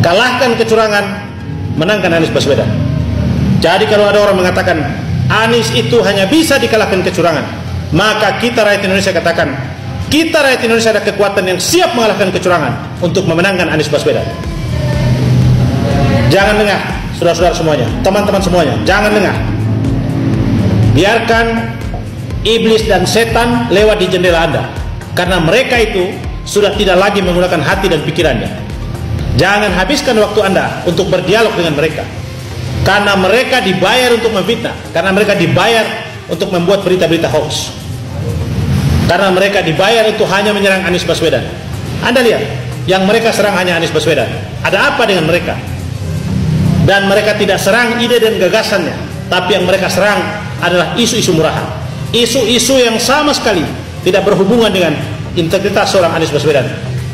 Kalahkan kecurangan, menangkan Anies Baswedan. Jadi kalau ada orang mengatakan Anies itu hanya bisa dikalahkan kecurangan, maka kita rakyat Indonesia katakan, kita rakyat Indonesia ada kekuatan yang siap mengalahkan kecurangan untuk memenangkan Anies Baswedan. Jangan lengah, saudara-saudara semuanya, teman-teman semuanya, jangan lengah. Biarkan iblis dan setan lewat di jendela Anda, karena mereka itu sudah tidak lagi menggunakan hati dan pikirannya. Jangan habiskan waktu Anda untuk berdialog dengan mereka, karena mereka dibayar untuk memfitnah, karena mereka dibayar untuk membuat berita-berita hoax, karena mereka dibayar untuk hanya menyerang Anies Baswedan. Anda lihat, yang mereka serang hanya Anies Baswedan. Ada apa dengan mereka? Dan mereka tidak serang ide dan gagasannya, tapi yang mereka serang adalah isu-isu murahan, isu-isu yang sama sekali tidak berhubungan dengan integritas seorang Anies Baswedan.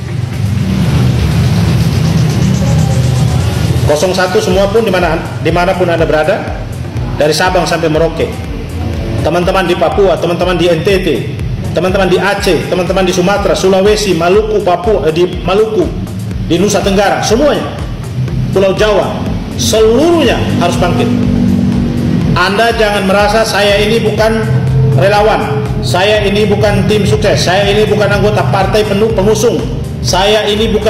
01 semua pun dimanapun Anda berada, dari Sabang sampai Merauke, teman-teman di Papua, teman-teman di NTT, teman-teman di Aceh, teman-teman di Sumatera, Sulawesi, Maluku, Papua, di Maluku, di Nusa Tenggara, semuanya, Pulau Jawa, seluruhnya harus bangkit. Anda jangan merasa saya ini bukan relawan, saya ini bukan tim sukses, saya ini bukan anggota partai pengusung, saya ini bukan.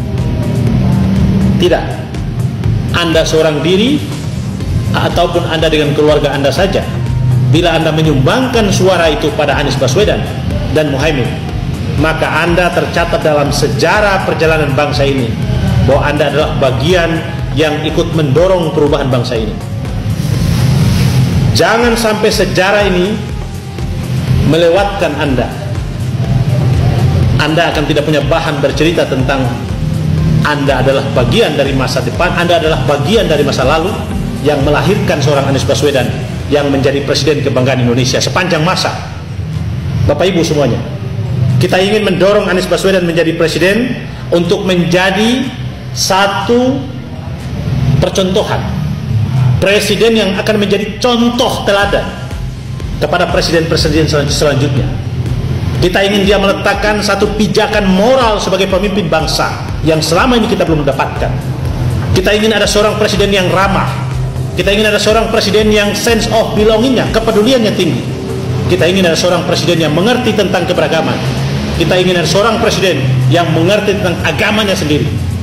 Tidak. Anda seorang diri, ataupun Anda dengan keluarga Anda saja, bila Anda menyumbangkan suara itu pada Anies Baswedan dan Muhaimin, maka Anda tercatat dalam sejarah perjalanan bangsa ini bahwa Anda adalah bagian yang ikut mendorong perubahan bangsa ini. Jangan sampai sejarah ini melewatkan Anda. Anda akan tidak punya bahan bercerita tentang Anda adalah bagian dari masa depan, Anda adalah bagian dari masa lalu yang melahirkan seorang Anies Baswedan yang menjadi presiden kebanggaan Indonesia sepanjang masa. Bapak Ibu semuanya, kita ingin mendorong Anies Baswedan menjadi presiden untuk menjadi satu percontohan, presiden yang akan menjadi contoh teladan kepada presiden-presiden selanjutnya. Kita ingin dia meletakkan satu pijakan moral sebagai pemimpin bangsa yang selama ini kita belum mendapatkan. Kita ingin ada seorang presiden yang ramah. Kita ingin ada seorang presiden yang sense of belongingnya, kepeduliannya tinggi. Kita ingin ada seorang presiden yang mengerti tentang keberagaman. Kita ingin ada seorang presiden yang mengerti tentang agamanya sendiri.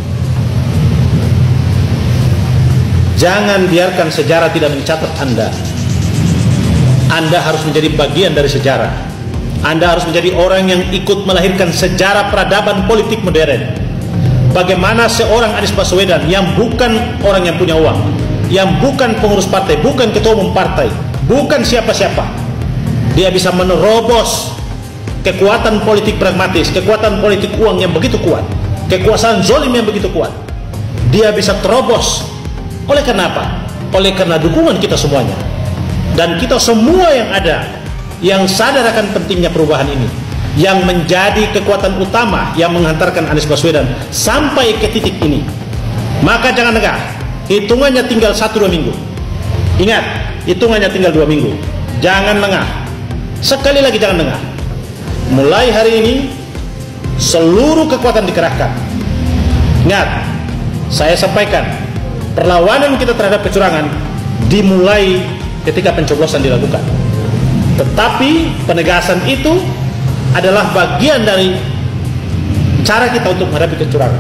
Jangan biarkan sejarah tidak mencatat Anda. Anda harus menjadi bagian dari sejarah. Anda harus menjadi orang yang ikut melahirkan sejarah peradaban politik modern. Bagaimana seorang Anies Baswedan yang bukan orang yang punya uang, yang bukan pengurus partai, bukan ketua umum partai, bukan siapa-siapa, dia bisa menerobos kekuatan politik pragmatis, kekuatan politik uang yang begitu kuat, kekuasaan zalim yang begitu kuat. Dia bisa terobos. Oleh karena apa? Oleh karena dukungan kita semuanya. Dan kita semua yang ada, yang sadar akan pentingnya perubahan ini, yang menjadi kekuatan utama yang menghantarkan Anies Baswedan sampai ke titik ini. Maka jangan lengah, hitungannya tinggal 1-2 minggu. Ingat, hitungannya tinggal 2 minggu. Jangan lengah, sekali lagi jangan lengah. Mulai hari ini seluruh kekuatan dikerahkan. Ingat, saya sampaikan, perlawanan kita terhadap kecurangan dimulai ketika pencoblosan dilakukan. Tetapi penegasan itu adalah bagian dari cara kita untuk menghadapi kecurangan.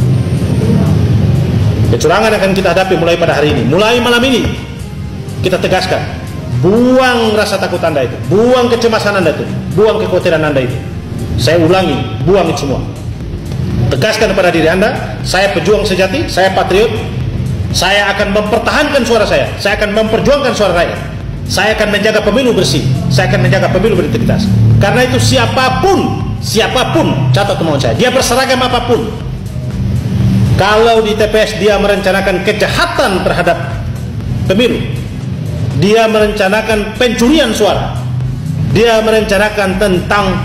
Kecurangan akan kita hadapi mulai pada hari ini, mulai malam ini. Kita tegaskan, buang rasa takut Anda itu, buang kecemasan Anda itu, buang kekhawatiran Anda itu. Saya ulangi, buang itu semua. Tegaskan kepada diri Anda, saya pejuang sejati, saya patriot, saya akan mempertahankan suara saya akan memperjuangkan suara rakyat. Saya akan menjaga pemilu bersih, saya akan menjaga pemilu berintegritas. Karena itu siapapun, catat temuan saya, dia berseragam apapun, kalau di TPS dia merencanakan kejahatan terhadap pemilu, dia merencanakan pencurian suara, dia merencanakan tentang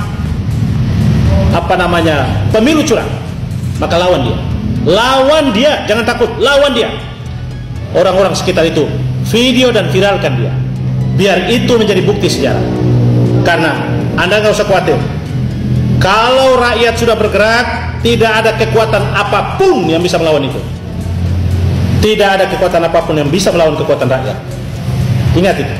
pemilu curang, maka lawan dia, jangan takut, lawan dia. Orang-orang sekitar itu video dan viralkan dia, biar itu menjadi bukti sejarah. Karena Anda nggak usah khawatir, kalau rakyat sudah bergerak, tidak ada kekuatan apapun yang bisa melawan itu. Tidak ada kekuatan apapun yang bisa melawan kekuatan rakyat. Ingat itu.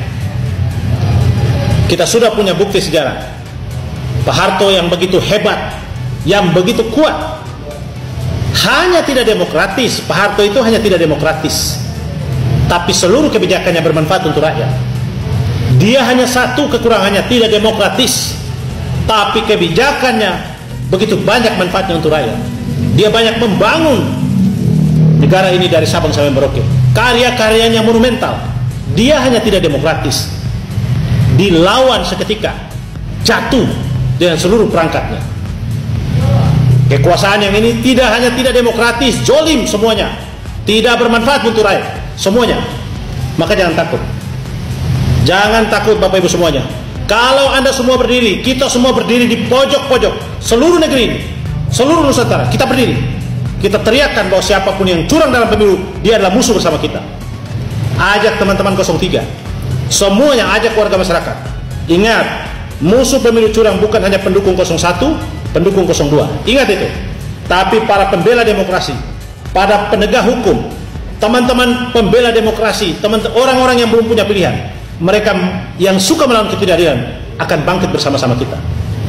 Kita sudah punya bukti sejarah. Pak Harto yang begitu hebat, yang begitu kuat, hanya tidak demokratis. Pak Harto itu hanya tidak demokratis, tapi seluruh kebijakannya bermanfaat untuk rakyat. Dia hanya satu kekurangannya, tidak demokratis, tapi kebijakannya begitu banyak manfaatnya untuk rakyat. Dia banyak membangun negara ini dari Sabang sampai Merauke. Karya-karyanya monumental. Dia hanya tidak demokratis. Dilawan seketika, jatuh dengan seluruh perangkatnya. Kekuasaan yang ini tidak hanya tidak demokratis, zolim semuanya, tidak bermanfaat untuk rakyat semuanya. Maka jangan takut. Jangan takut Bapak Ibu semuanya. Kalau Anda semua berdiri, kita semua berdiri di pojok-pojok seluruh negeri ini, seluruh Nusantara, kita berdiri. Kita teriakkan bahwa siapapun yang curang dalam pemilu, dia adalah musuh bersama kita. Ajak teman-teman 03, semuanya ajak warga masyarakat. Ingat, musuh pemilu curang bukan hanya pendukung 01, pendukung 02. Ingat itu. Tapi para pembela demokrasi, para penegak hukum, teman-teman pembela demokrasi, orang-orang yang belum punya pilihan, mereka yang suka melawan ketidakadilan akan bangkit bersama-sama kita.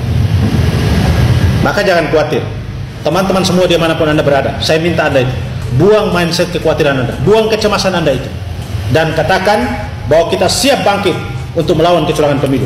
Maka jangan khawatir. Teman-teman semua dimanapun Anda berada, saya minta Anda itu, buang mindset kekhawatiran Anda, buang kecemasan Anda itu, dan katakan bahwa kita siap bangkit untuk melawan kecurangan pemilu.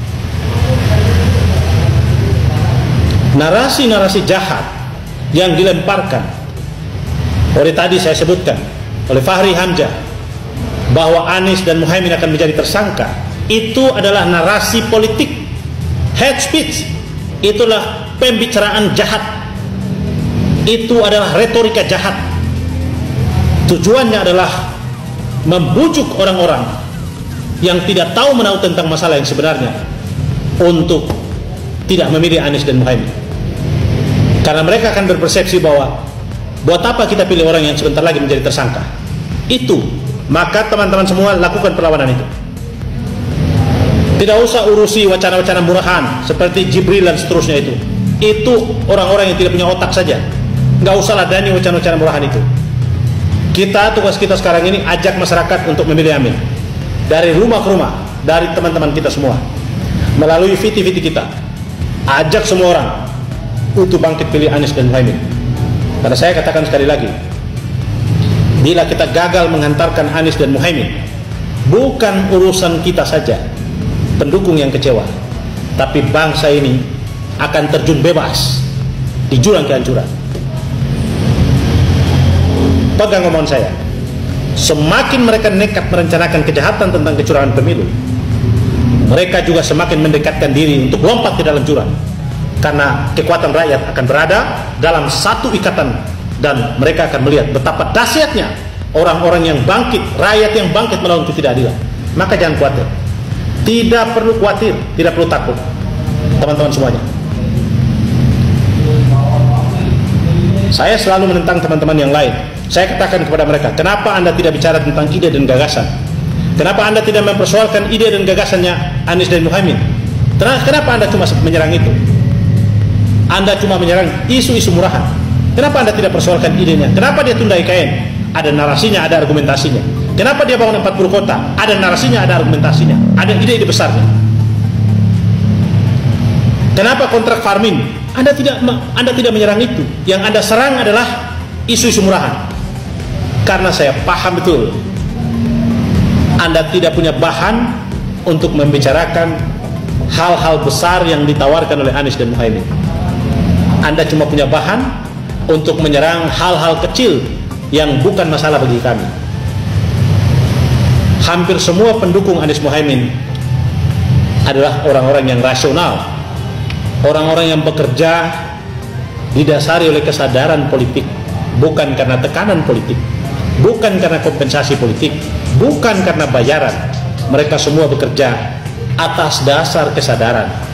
Narasi-narasi jahat yang dilemparkan oleh tadi saya sebutkan oleh Fahri Hamzah bahwa Anies dan Muhaimin akan menjadi tersangka, itu adalah narasi politik, hate speech, itulah pembicaraan jahat, itu adalah retorika jahat. Tujuannya adalah membujuk orang-orang yang tidak tahu menahu tentang masalah yang sebenarnya untuk tidak memilih Anies dan Muhaimin. Karena mereka akan berpersepsi bahwa buat apa kita pilih orang yang sebentar lagi menjadi tersangka. Itu, maka teman-teman semua lakukan perlawanan itu. Tidak usah urusi wacana-wacana murahan seperti Jibril dan seterusnya itu. Itu orang-orang yang tidak punya otak saja. Nggak usah ladani wacana-wacana murahan itu. Tugas kita sekarang ini ajak masyarakat untuk memilih Amin. Dari rumah ke rumah, dari teman-teman kita semua, melalui VT-VT kita, ajak semua orang untuk bangkit pilih Anies dan Muhaimin. Karena saya katakan sekali lagi, bila kita gagal menghantarkan Anies dan Muhaimin, bukan urusan kita saja pendukung yang kecewa, tapi bangsa ini akan terjun bebas di jurang kehancuran. Pegang omongan saya, semakin mereka nekat merencanakan kejahatan tentang kecurangan pemilu, mereka juga semakin mendekatkan diri untuk lompat ke dalam jurang. Karena kekuatan rakyat akan berada dalam satu ikatan, dan mereka akan melihat betapa dahsyatnya orang-orang yang bangkit, rakyat yang bangkit melawan ketidakadilan. Maka jangan khawatir. Tidak perlu khawatir, tidak perlu takut. Teman-teman semuanya, saya selalu menentang teman-teman yang lain. Saya katakan kepada mereka, kenapa Anda tidak bicara tentang ide dan gagasan? Kenapa Anda tidak mempersoalkan ide dan gagasannya Anies dan Muhaimin? Kenapa Anda cuma menyerang itu? Anda cuma menyerang isu-isu murahan. Kenapa Anda tidak persoalkan idenya? Kenapa dia tunda IKN? Ada narasinya, ada argumentasinya. Kenapa dia bangun 40 kota? Ada narasinya, ada argumentasinya, ada ide-ide besarnya. Kenapa kontrak farming? Anda tidak menyerang itu. Yang Anda serang adalah isu-isu murahan. Karena saya paham betul Anda tidak punya bahan untuk membicarakan hal-hal besar yang ditawarkan oleh Anies dan Muhaimin. Anda cuma punya bahan untuk menyerang hal-hal kecil yang bukan masalah bagi kami. Hampir semua pendukung Anies Muhaimin adalah orang-orang yang rasional, orang-orang yang bekerja didasari oleh kesadaran politik, bukan karena tekanan politik, bukan karena kompensasi politik, bukan karena bayaran. Mereka semua bekerja atas dasar kesadaran